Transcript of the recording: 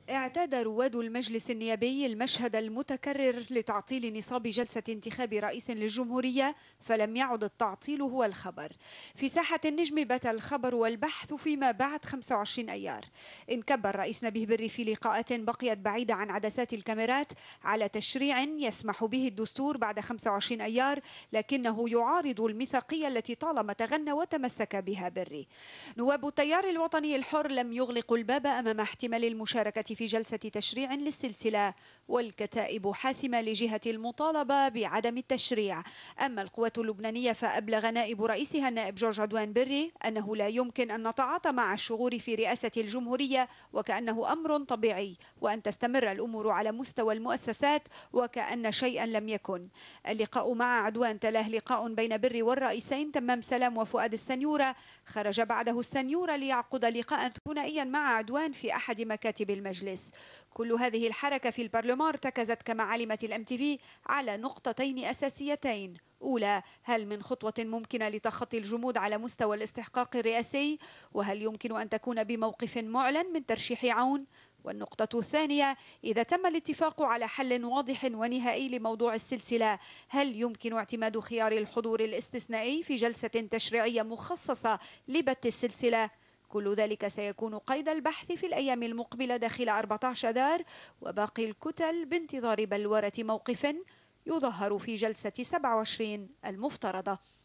اعتاد رواد المجلس النيابي المشهد المتكرر لتعطيل نصاب جلسة انتخاب رئيس للجمهورية، فلم يعد التعطيل هو الخبر. في ساحة النجم بات الخبر والبحث فيما بعد 25 أيار. انكب الرئيس نبيه بري في لقاءات بقيت بعيدة عن عدسات الكاميرات على تشريع يسمح به الدستور بعد 25 أيار، لكنه يعارض الميثاقية التي طالما تغنى وتمسك بها بري. نواب التيار الوطني الحر لم يغلقوا الباب أمام احتمال المشاركة في جلسة تشريع للسلسلة، والكتائب حاسمة لجهة المطالبة بعدم التشريع. أما القوات اللبنانية فأبلغ نائب رئيسها النائب جورج عدوان بري أنه لا يمكن أن نتعاطى مع الشغور في رئاسة الجمهورية وكأنه أمر طبيعي، وأن تستمر الأمور على مستوى المؤسسات وكأن شيئا لم يكن. اللقاء مع عدوان تلاه لقاء بين بري والرئيسين تمام سلام وفؤاد السنيورة، خرج بعده السنيورة ليعقد لقاء ثنائيا مع عدوان في أحد مكاتب المجلس. كل هذه الحركة في البرلمان ارتكزت كما علمت الام تي في على نقطتين أساسيتين: أولى، هل من خطوة ممكنة لتخطي الجمود على مستوى الاستحقاق الرئاسي؟ وهل يمكن أن تكون بموقف معلن من ترشيح عون؟ والنقطة الثانية، إذا تم الاتفاق على حل واضح ونهائي لموضوع السلسلة، هل يمكن اعتماد خيار الحضور الاستثنائي في جلسة تشريعية مخصصة لبت السلسلة؟ كل ذلك سيكون قيد البحث في الأيام المقبلة داخل 14 آذار، وباقي الكتل بانتظار بلورة موقف يظهر في جلسة 27 المفترضة.